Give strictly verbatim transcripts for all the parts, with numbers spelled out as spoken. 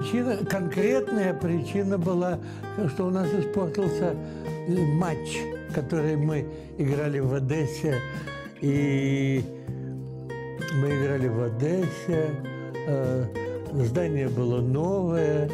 причина, конкретная причина была, что у нас испортился матч, который мы играли в Одессе. И мы играли в Одессе, здание было новое,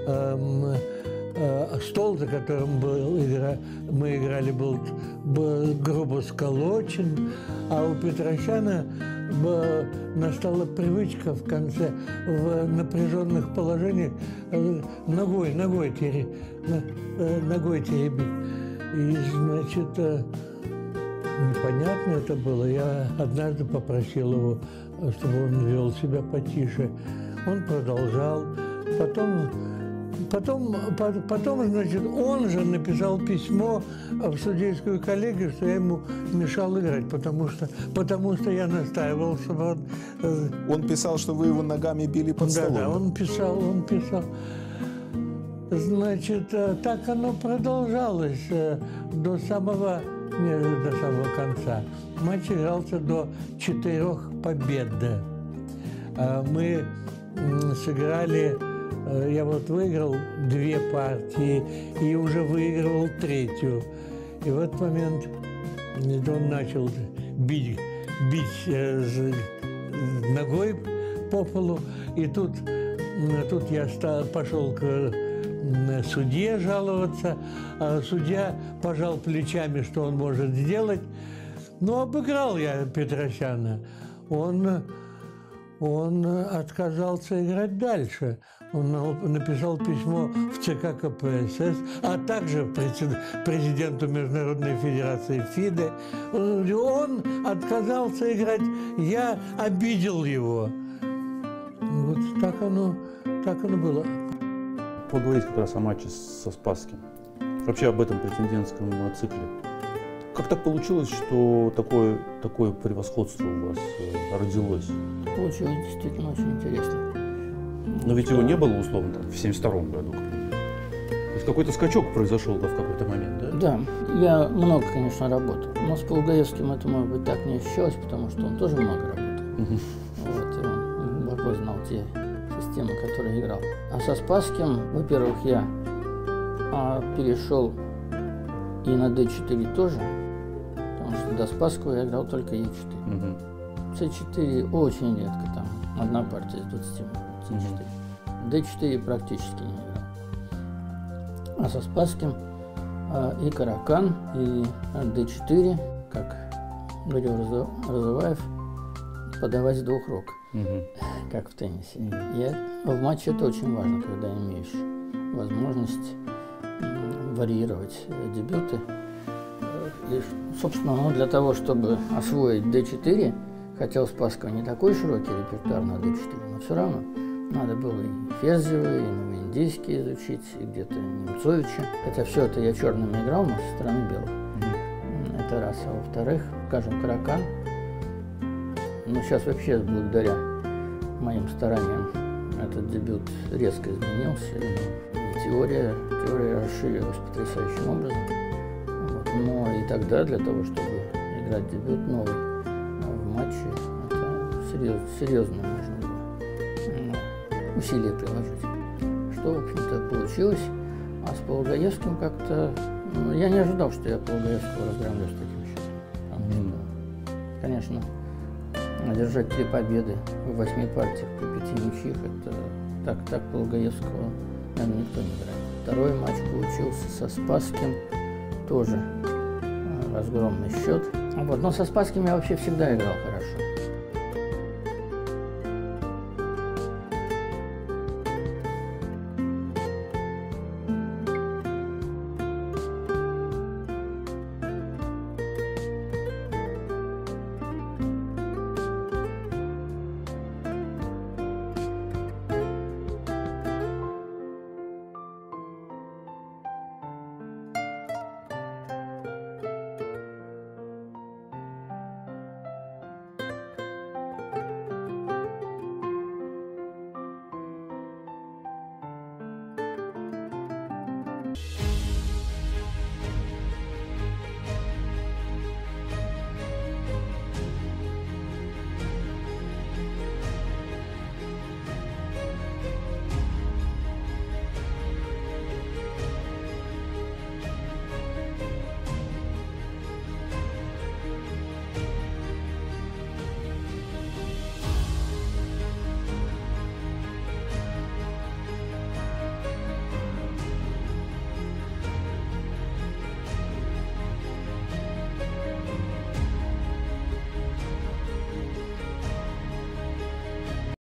стол, за которым был, игра, мы играли, был, был грубо сколочен, а у Петросяна настала привычка в конце, в напряженных положениях, ногой, ногой, тере, ногой теребить. И, значит, непонятно это было. Я однажды попросил его, чтобы он вел себя потише. Он продолжал. Потом... Потом, потом, значит, он же написал письмо в судейскую коллегию, что я ему мешал играть, потому что, потому что я настаивал, чтобы он... Он писал, что вы его ногами били под столом? Да, да, он писал, он писал. Значит, так оно продолжалось до самого, не, до самого конца. Матч игрался до четырех побед. Мы сыграли... Я вот выиграл две партии и уже выигрывал третью. И в этот момент он начал бить, бить э, ногой по полу. И тут, тут я стал, пошел к судье жаловаться. А судья пожал плечами, что он может сделать. Но обыграл я Петросяна. Он, он отказался играть дальше. Он написал письмо в ЦК КПСС, а также президенту Международной Федерации ФИДЕ. Он отказался играть, я обидел его. Вот так оно, так оно было. Поговорить как раз о матче со Спасским. Вообще об этом претендентском цикле. Как так получилось, что такое, такое превосходство у вас родилось? Получилось действительно очень интересно. Но ведь его не было, условно, там, в семьдесят втором году. То есть какой-то скачок произошел в какой-то момент, да? Да. Я много, конечно, работал. Но с Полугаевским это, может быть, так не ощущалось, потому что он тоже много работал. Uh-huh. Вот, и он глубоко знал те системы, которые играл. А со Спасским, во-первых, я а, перешел и на дэ четыре тоже, потому что до Спасского я играл только е четыре. Uh-huh. цэ четыре очень редко, там, одна партия из двадцати. дэ четыре практически не играл. А со Спасским а, и Каракан, и дэ четыре, как говорил Разуваев, подавать с двух рук, угу. как в теннисе. И в матче это очень важно, когда имеешь возможность варьировать дебюты. И, собственно, ну, для того, чтобы освоить дэ четыре, хотя у Спасского не такой широкий репертуар на дэ четыре, но все равно надо было и Ферзевы, и новоиндийские изучить, и где-то Немцовича. Хотя все это я черными играл, но со стороны белых. Mm-hmm. Это раз. А во-вторых, скажем, Каракан. Ну, сейчас вообще благодаря моим стараниям этот дебют резко изменился. И теория, теория расширилась потрясающим образом. Вот. Но и тогда для того, чтобы играть дебют новый в матче, это серьез, серьезно нужно было усилия приложить. Что, в общем-то, получилось. А с Полугаевским как-то... Ну, я не ожидал, что я Полугаевского разгромлю с таким счетом. Потому что, конечно, одержать три победы в восьми партиях при пяти ничьих, это так, так Полугаевского, наверное, никто не играет. Второй матч получился со Спасским, тоже разгромный счет. Вот. Но со Спасским я вообще всегда играл хорошо.